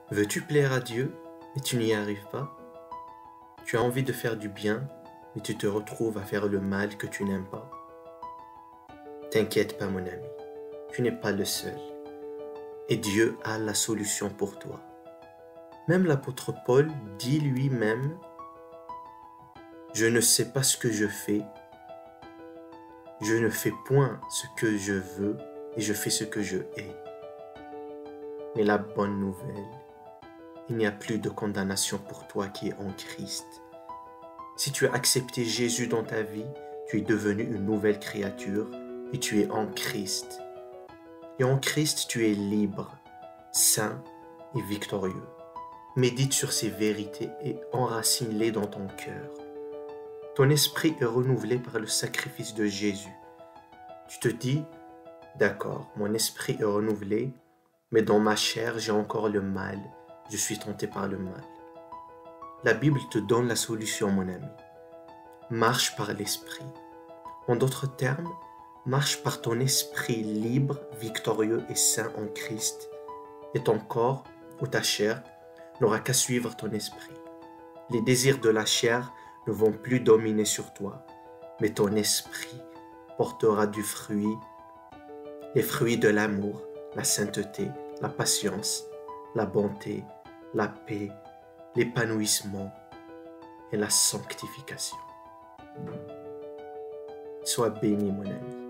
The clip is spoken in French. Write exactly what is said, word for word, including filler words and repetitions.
Veux-tu plaire à Dieu, mais tu n'y arrives pas? Tu as envie de faire du bien, mais tu te retrouves à faire le mal que tu n'aimes pas? T'inquiète pas, mon ami, tu n'es pas le seul. Et Dieu a la solution pour toi. Même l'apôtre Paul dit lui-même « Je ne sais pas ce que je fais, je ne fais point ce que je veux et je fais ce que je hais. » Mais la bonne nouvelle, il n'y a plus de condamnation pour toi qui es en Christ. Si tu as accepté Jésus dans ta vie, tu es devenu une nouvelle créature et tu es en Christ. Et en Christ, tu es libre, saint et victorieux. Médite sur ces vérités et enracine-les dans ton cœur. Ton esprit est renouvelé par le sacrifice de Jésus. Tu te dis, d'accord, mon esprit est renouvelé, mais dans ma chair, j'ai encore le mal. Je suis tenté par le mal. La Bible te donne la solution, mon ami. Marche par l'esprit. En d'autres termes, marche par ton esprit libre, victorieux et saint en Christ. Et ton corps ou ta chair n'aura qu'à suivre ton esprit. Les désirs de la chair ne vont plus dominer sur toi, mais ton esprit portera du fruit, les fruits de l'amour, la sainteté, la patience, la bonté, la paix, l'épanouissement et la sanctification. Sois béni, mon ami.